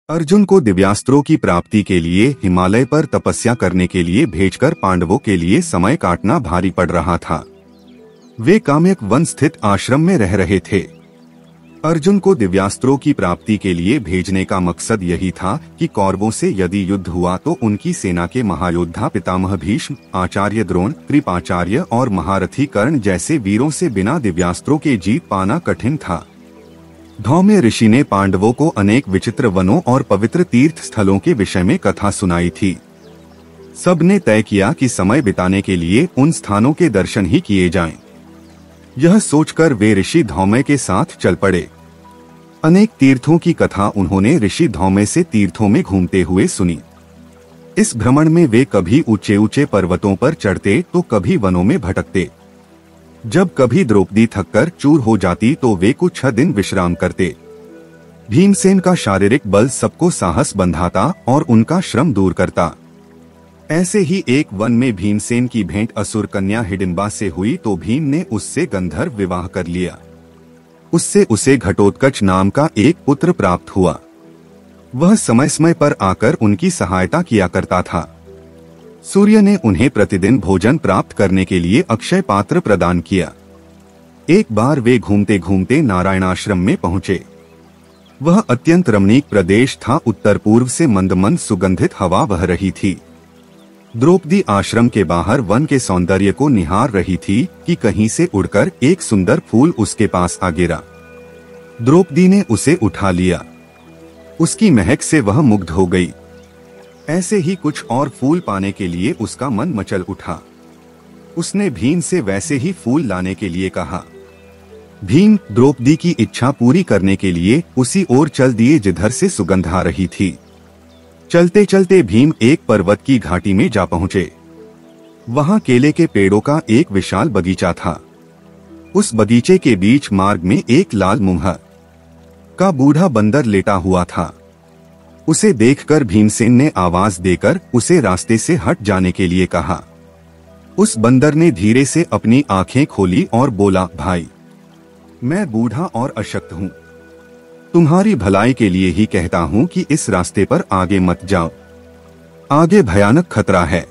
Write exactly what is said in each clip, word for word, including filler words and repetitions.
अर्जुन को दिव्यास्त्रों की प्राप्ति के लिए हिमालय पर तपस्या करने के लिए भेजकर पांडवों के लिए समय काटना भारी पड़ रहा था। वे काम्यक वन स्थित आश्रम में रह रहे थे। अर्जुन को दिव्यास्त्रों की प्राप्ति के लिए भेजने का मकसद यही था कि कौरवों से यदि युद्ध हुआ तो उनकी सेना के महायोद्धा पितामह भीष्म, आचार्य द्रोण, कृपाचार्य और महारथी कर्ण जैसे वीरों से बिना दिव्यास्त्रों के जीत पाना कठिन था। धौम्य ऋषि ने पांडवों को अनेक विचित्र वनों और पवित्र तीर्थ स्थलों के विषय में कथा सुनाई थी। सबने तय किया कि समय बिताने के लिए उन स्थानों के दर्शन ही किए जाएं। यह सोचकर वे ऋषि धौम्य के साथ चल पड़े। अनेक तीर्थों की कथा उन्होंने ऋषि धौम्य से तीर्थों में घूमते हुए सुनी। इस भ्रमण में वे कभी ऊंचे ऊंचे पर्वतों पर चढ़ते तो कभी वनों में भटकते। जब कभी द्रौपदी थककर चूर हो जाती तो वे कुछ छह दिन विश्राम करते। भीमसेन का शारीरिक बल सबको साहस बंधाता और उनका श्रम दूर करता। ऐसे ही एक वन में भीमसेन की भेंट असुर कन्या हिडिंबा से हुई तो भीम ने उससे गंधर्व विवाह कर लिया। उससे उसे घटोत्कच नाम का एक पुत्र प्राप्त हुआ। वह समय समय पर आकर उनकी सहायता किया करता था। सूर्य ने उन्हें प्रतिदिन भोजन प्राप्त करने के लिए अक्षय पात्र प्रदान किया। एक बार वे घूमते घूमते नारायणाश्रम में पहुंचे। वह अत्यंत रमणीक प्रदेश था। उत्तर पूर्व से मंद मंद सुगंधित हवा बह रही थी। द्रौपदी आश्रम के बाहर वन के सौंदर्य को निहार रही थी कि कहीं से उड़कर एक सुंदर फूल उसके पास आ गिरा। द्रौपदी ने उसे उठा लिया। उसकी महक से वह मुग्ध हो गई। ऐसे ही कुछ और फूल पाने के लिए उसका मन मचल उठा। उसने भीम से वैसे ही फूल लाने के लिए कहा। भीम द्रौपदी की इच्छा पूरी करने के लिए उसी ओर चल दिए जिधर से सुगंध आ रही थी। चलते चलते भीम एक पर्वत की घाटी में जा पहुंचे। वहां केले के पेड़ों का एक विशाल बगीचा था। उस बगीचे के बीच मार्ग में एक लाल मुंह का बूढ़ा बंदर लेटा हुआ था। उसे देखकर भीमसेन ने आवाज देकर उसे रास्ते से हट जाने के लिए कहा। उस बंदर ने धीरे से अपनी आंखें खोली और बोला, भाई, मैं बूढ़ा और अशक्त हूँ। तुम्हारी भलाई के लिए ही कहता हूँ कि इस रास्ते पर आगे मत जाओ। आगे भयानक खतरा है।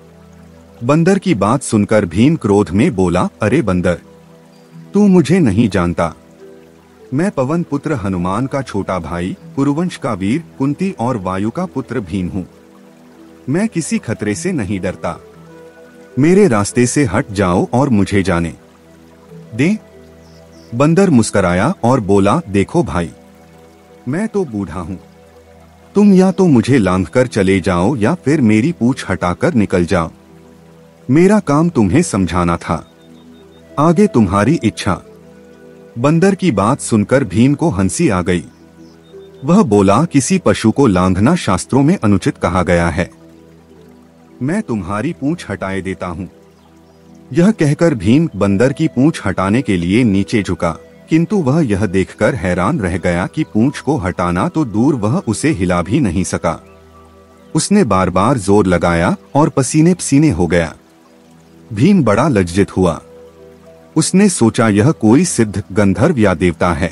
बंदर की बात सुनकर भीम क्रोध में बोला, अरे बंदर, तू मुझे नहीं जानता। मैं पवन पुत्र हनुमान का छोटा भाई, कुरुवंश का वीर, कुंती और वायु का पुत्र भीम हूँ। मैं किसी खतरे से नहीं डरता। मेरे रास्ते से हट जाओ और मुझे जाने दे। बंदर मुस्कराया और बोला, देखो भाई, मैं तो बूढ़ा हूँ। तुम या तो मुझे लांघकर चले जाओ या फिर मेरी पूंछ हटाकर निकल जाओ। मेरा काम तुम्हें समझाना था। आगे तुम्हारी इच्छा। बंदर की बात सुनकर भीम को हंसी आ गई। वह बोला, किसी पशु को लांघना शास्त्रों में अनुचित कहा गया है। मैं तुम्हारी पूंछ हटाए देता हूँ। यह कहकर भीम बंदर की पूंछ हटाने के लिए नीचे झुका, किंतु वह यह देखकर हैरान रह गया कि पूंछ को हटाना तो दूर, वह उसे हिला भी नहीं सका। उसने बार बार जोर लगाया और पसीने पसीने हो गया। भीम बड़ा लज्जित हुआ। उसने सोचा यह कोई सिद्ध गंधर्व या देवता है।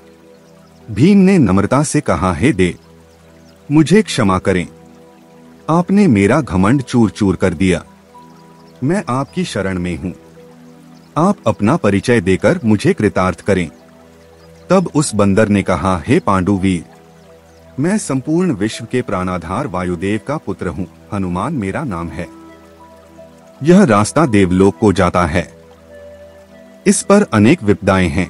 भीम ने नम्रता से कहा, हे देव, मुझे क्षमा करें। आपने मेरा घमंड चूर चूर कर दिया। मैं आपकी शरण में हूँ। आप अपना परिचय देकर मुझे कृतार्थ करें। तब उस बंदर ने कहा, हे पांडुवीर, मैं संपूर्ण विश्व के प्राणाधार वायुदेव का पुत्र हूँ। हनुमान मेरा नाम है। यह रास्ता देवलोक को जाता है। इस पर अनेक विपदाएं हैं,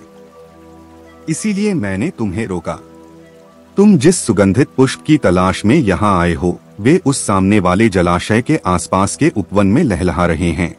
इसीलिए मैंने तुम्हें रोका। तुम जिस सुगंधित पुष्प की तलाश में यहाँ आए हो, वे उस सामने वाले जलाशय के आसपास के उपवन में लहलहा रहे हैं।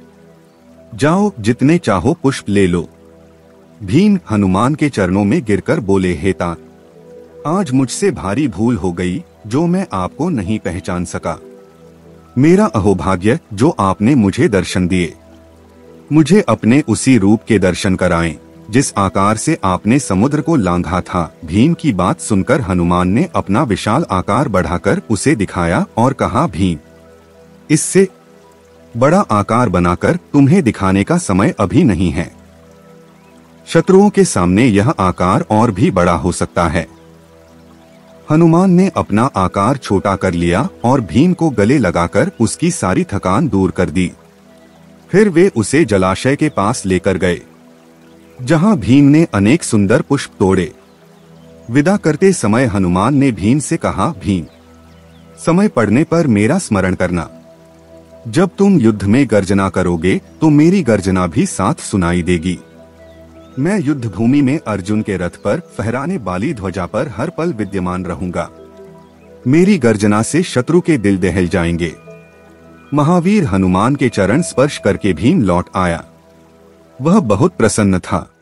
जाओ, जितने चाहो पुष्प ले लो। भीम हनुमान के चरणों में गिरकर बोले, हे तात, आज मुझसे भारी भूल हो गई जो मैं आपको नहीं पहचान सका। मेरा अहोभाग्य जो आपने मुझे दर्शन दिए। मुझे अपने उसी रूप के दर्शन कराएं जिस आकार से आपने समुद्र को लांघा था। भीम की बात सुनकर हनुमान ने अपना विशाल आकार बढ़ाकर उसे दिखाया और कहा, भीम, इससे बड़ा आकार बनाकर तुम्हें दिखाने का समय अभी नहीं है। शत्रुओं के सामने यह आकार और भी बड़ा हो सकता है। हनुमान ने अपना आकार छोटा कर लिया और भीम को गले लगाकर उसकी सारी थकान दूर कर दी। फिर वे उसे जलाशय के पास लेकर गए, जहां भीम ने अनेक सुंदर पुष्प तोड़े। विदा करते समय हनुमान ने भीम से कहा, भीम, समय पड़ने पर मेरा स्मरण करना। जब तुम युद्ध में गर्जना करोगे तो मेरी गर्जना भी साथ सुनाई देगी। मैं युद्ध भूमि में अर्जुन के रथ पर फहराने वाली ध्वजा पर हर पल विद्यमान रहूंगा। मेरी गर्जना से शत्रु के दिल दहल जाएंगे। महावीर हनुमान के चरण स्पर्श करके भीम लौट आया। वह बहुत प्रसन्न था।